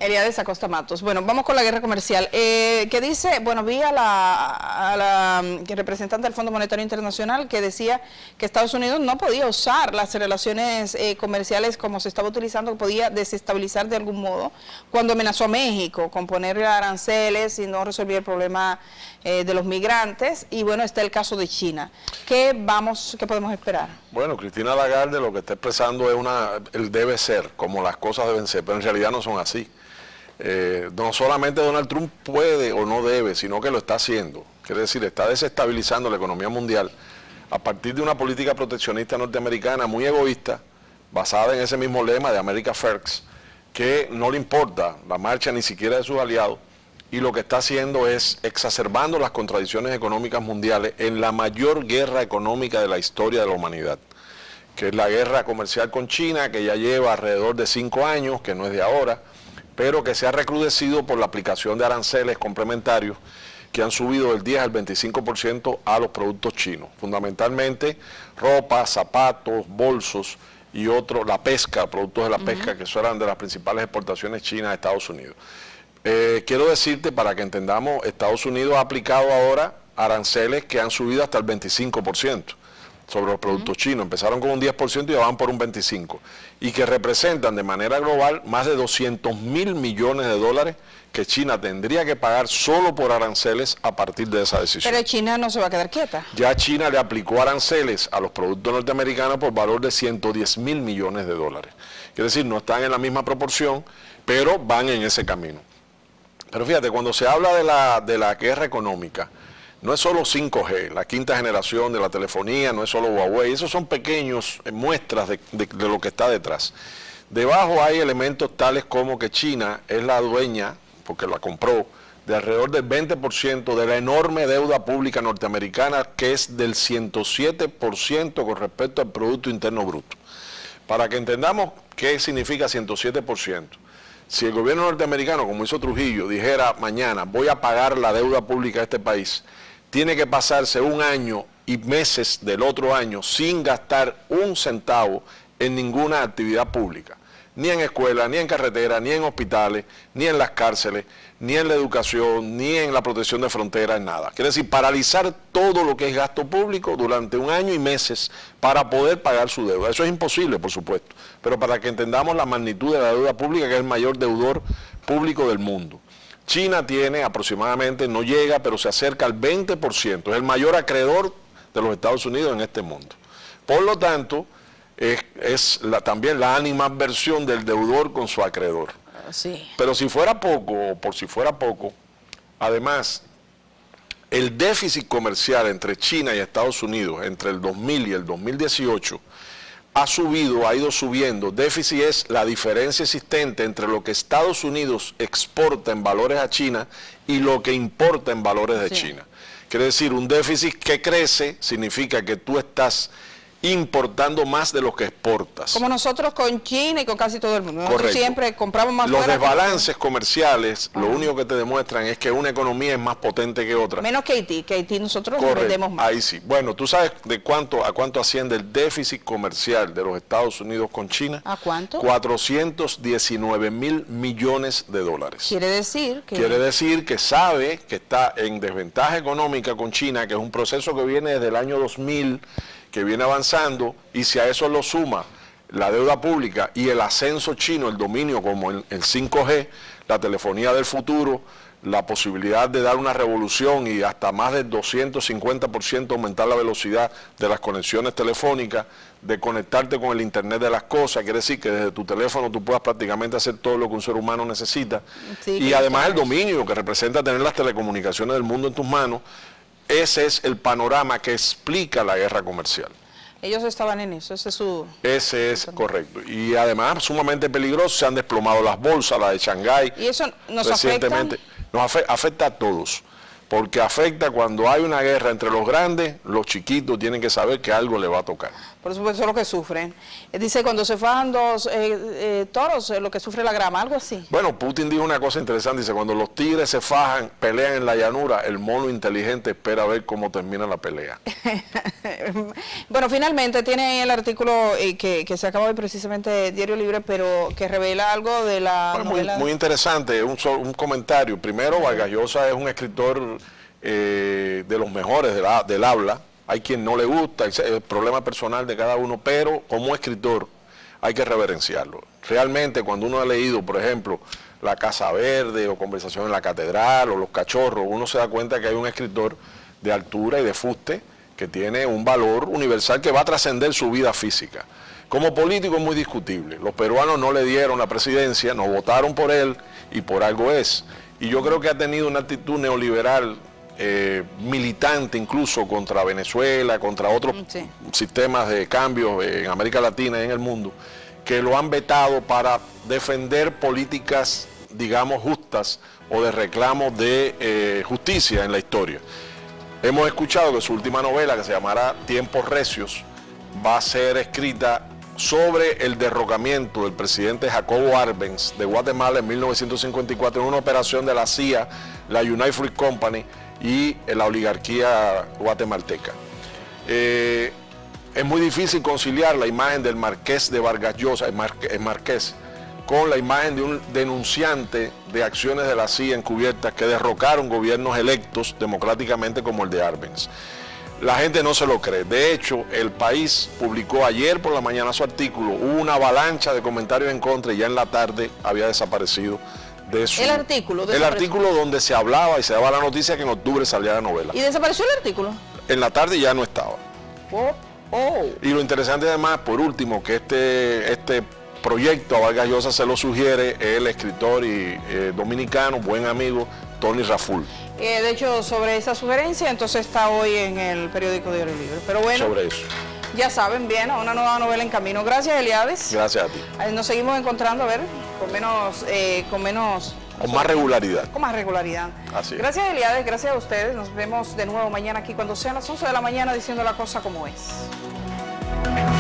Eliades Acosta Matos. Bueno, vamos con la guerra comercial. Que dice, bueno, vi a la representante del Fondo Monetario Internacional que decía que Estados Unidos no podía usar las relaciones comerciales como se estaba utilizando, que podía desestabilizar de algún modo, cuando amenazó a México con ponerle aranceles y no resolvía el problema de los migrantes. Y bueno, está el caso de China. ¿Qué podemos esperar? Bueno, Cristina Lagarde lo que está expresando es el debe ser, como las cosas deben ser, pero en realidad no son así. No solamente Donald Trump puede o no debe, sino que lo está haciendo. Quiere decir, está desestabilizando la economía mundial a partir de una política proteccionista norteamericana muy egoísta, basada en ese mismo lema de America First, que no le importa la marcha ni siquiera de sus aliados, y lo que está haciendo es exacerbando las contradicciones económicas mundiales en la mayor guerra económica de la historia de la humanidad, que es la guerra comercial con China, que ya lleva alrededor de 5 años, que no es de ahora, pero que se ha recrudecido por la aplicación de aranceles complementarios que han subido del 10 al 25% a los productos chinos, fundamentalmente ropa, zapatos, bolsos y la pesca, productos de la pesca, que eso eran de las principales exportaciones chinas a Estados Unidos. Quiero decirte, para que entendamos, Estados Unidos ha aplicado ahora aranceles que han subido hasta el 25% sobre los productos chinos. Empezaron con un 10% y ya van por un 25%. Y que representan de manera global más de 200.000 millones de dólares que China tendría que pagar solo por aranceles a partir de esa decisión. Pero China no se va a quedar quieta. Ya China le aplicó aranceles a los productos norteamericanos por valor de 110.000 millones de dólares. Quiere decir, no están en la misma proporción, pero van en ese camino. Pero fíjate, cuando se habla de la guerra económica, no es solo 5G, la quinta generación de la telefonía, no es solo Huawei, esos son pequeños muestras de lo que está detrás. Debajo hay elementos tales como que China es la dueña, porque la compró, de alrededor del 20% de la enorme deuda pública norteamericana, que es del 107% con respecto al Producto Interno Bruto. Para que entendamos qué significa 107%. Si el gobierno norteamericano, como hizo Trujillo, dijera mañana voy a pagar la deuda pública de este país, tiene que pasarse un año y meses del otro año sin gastar un centavo en ninguna actividad pública, ni en escuelas, ni en carreteras, ni en hospitales, ni en las cárceles, ni en la educación, ni en la protección de fronteras, nada. Quiere decir, paralizar todo lo que es gasto público durante un año y meses para poder pagar su deuda. Eso es imposible, por supuesto, pero para que entendamos la magnitud de la deuda pública, que es el mayor deudor público del mundo. China tiene aproximadamente, no llega, pero se acerca al 20%, es el mayor acreedor de los Estados Unidos en este mundo. Por lo tanto, también la animadversión del deudor con su acreedor. Sí. Pero si fuera poco, o por si fuera poco, además, el déficit comercial entre China y Estados Unidos entre el 2000 y el 2018 ha ido subiendo. Déficit es la diferencia existente entre lo que Estados Unidos exporta en valores a China y lo que importa en valores de China. Quiere decir, un déficit que crece significa que tú estás importando más de lo que exportas. Como nosotros con China y con casi todo el mundo. Nosotros Correcto. siempre compramos más Los fuera desbalances comerciales, lo único que te demuestran es que una economía es más potente que otra. Menos que Haití, nosotros Correcto. vendemos más. Ahí sí. Bueno, ¿tú sabes a cuánto asciende el déficit comercial de los Estados Unidos con China? ¿A cuánto? 419.000 millones de dólares. Quiere decir que sabe que está en desventaja económica con China, que es un proceso que viene desde el año 2000, que viene avanzando, y si a eso lo suma la deuda pública y el ascenso chino, el dominio como el 5G, la telefonía del futuro, la posibilidad de dar una revolución y hasta más del 250% aumentar la velocidad de las conexiones telefónicas, de conectarte con el Internet de las cosas, quiere decir que desde tu teléfono tú puedas prácticamente hacer todo lo que un ser humano necesita, y además el dominio que representa tener las telecomunicaciones del mundo en tus manos. Ese es el panorama que explica la guerra comercial. Ellos estaban en eso, Ese es correcto. Y además sumamente peligroso, se han desplomado las bolsas, la de Shanghái. ¿Y eso nos recientemente afecta a todos. porque afecta cuando hay una guerra entre los grandes, los chiquitos tienen que saber que algo le va a tocar. Por supuesto, lo que sufren. Dice, cuando se fajan dos toros, lo que sufre la grama, algo así. Bueno, Putin dijo una cosa interesante, dice, cuando los tigres se fajan, pelean en la llanura, el mono inteligente espera ver cómo termina la pelea. Bueno, finalmente tiene el artículo que se acaba de precisamente Diario Libre, pero que revela algo de la novela. Muy interesante, un comentario. Primero, Vargas Llosa es un escritor de los mejores del habla. Hay quien no le gusta, es el problema personal de cada uno, pero como escritor hay que reverenciarlo. Realmente cuando uno ha leído, por ejemplo, La Casa Verde o Conversación en la Catedral o Los Cachorros, uno se da cuenta que hay un escritor de altura y de fuste que tiene un valor universal que va a trascender su vida física. Como político es muy discutible. Los peruanos no le dieron la presidencia, no votaron por él y por algo es. Y yo creo que ha tenido una actitud neoliberal militante incluso contra Venezuela, contra otros sistemas de cambio en América Latina y en el mundo, que lo han vetado para defender políticas, digamos, justas o de reclamo de justicia en la historia. Hemos escuchado que su última novela, que se llamará Tiempos Recios, va a ser escrita sobre el derrocamiento del presidente Jacobo Arbenz de Guatemala en 1954 en una operación de la CIA, la United Fruit Company y la oligarquía guatemalteca. Es muy difícil conciliar la imagen del marqués de Vargas Llosa, el marqués, con la imagen de un denunciante de acciones de la CIA encubiertas que derrocaron gobiernos electos democráticamente como el de Arbenz. La gente no se lo cree. De hecho, El País publicó ayer por la mañana su artículo, hubo una avalancha de comentarios en contra y ya en la tarde había desaparecido de su... ¿El artículo? El artículo donde se hablaba y se daba la noticia que en octubre salía la novela. ¿Y desapareció el artículo? En la tarde ya no estaba. Oh. Y lo interesante además, por último, que este proyecto a Vargas Llosa se lo sugiere el escritor y dominicano, buen amigo, Tony Raful. De hecho, sobre esa sugerencia, entonces está hoy en el periódico Diario Libre. Pero bueno, sobre eso. Ya saben, bien, una nueva novela en camino. Gracias, Eliades. Gracias a ti. Nos seguimos encontrando, a ver, con más regularidad. Con más regularidad. Así es. Gracias, Eliades, gracias a ustedes. Nos vemos de nuevo mañana aquí cuando sean las 11 de la mañana diciendo la cosa como es.